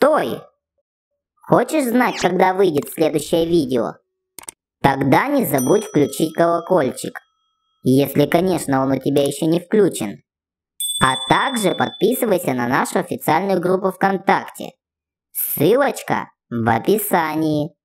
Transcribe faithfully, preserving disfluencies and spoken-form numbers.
Стой! Хочешь знать, когда выйдет следующее видео? Тогда не забудь включить колокольчик. Если, конечно, он у тебя еще не включен. А также подписывайся на нашу официальную группу ВКонтакте. Ссылочка в описании.